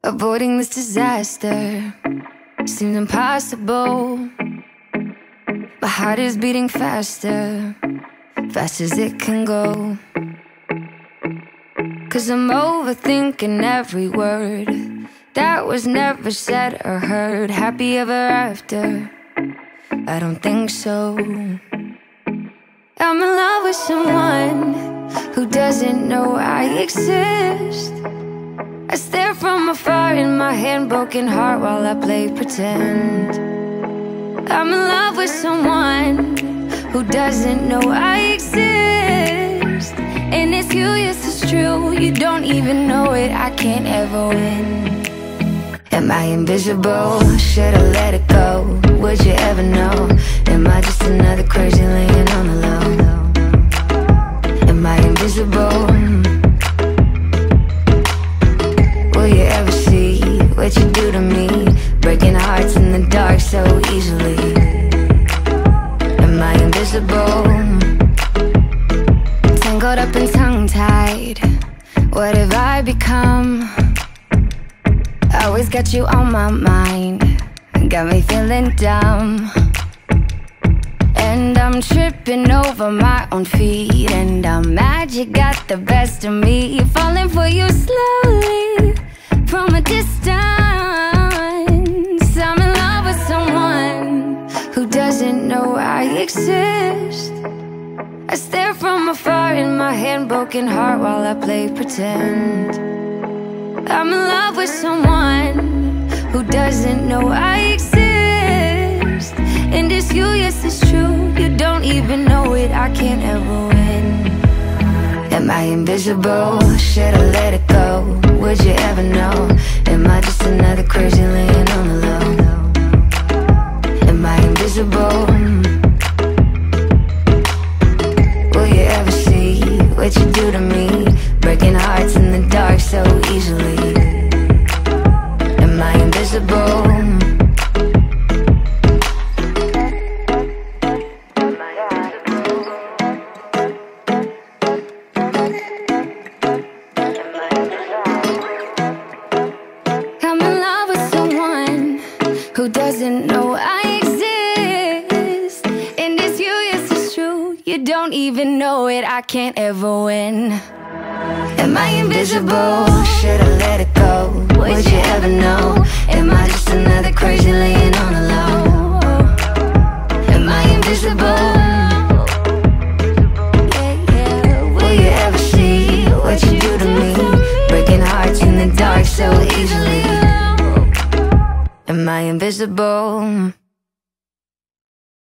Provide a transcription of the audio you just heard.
Avoiding this disaster seems impossible. My heart is beating faster, fast as it can go. 'Cause I'm overthinking every word that was never said or heard. Happy ever after? I don't think so. I'm in love with someone who doesn't know I exist. I stare from afar in my hand-broken heart while I play pretend. I'm in love with someone who doesn't know I exist. And it's you, yes it's true, you don't even know it, I can't ever win. Am I invisible? Should I let it go? Would you ever know? Am I just another crazy laying on the low? Am I invisible? Will you ever see what you do to me? Breaking hearts in the dark so easily. Am I invisible? Tangled up and tongue-tied, what have I become? Always got you on my mind, got me feeling dumb. And I'm tripping over my own feet, and I'm mad you got the best of me. Falling for you slowly from a distance. I'm in love with someone who doesn't know I exist. I stare from afar in my hand-broken heart while I play pretend. I'm in love with someone who doesn't know I exist. And it's you, yes it's true, you don't even know it, I can't ever win. Am I invisible? Should I let it go? Would you ever know? Am I just another crazy laying on the low? Am I invisible? Will you ever see what you do to me? Breaking hearts in the dark so easily. Am I invisible? I'm in love with someone who doesn't know I exist. And it's you, yes it's true, you don't even know it, I can't ever win. Am I invisible? Should I let it go? Would you ever know? Am I just another crazy laying on the low? Am I invisible? Will you ever see what you do to me? Breaking hearts in the dark so easily. Am I invisible?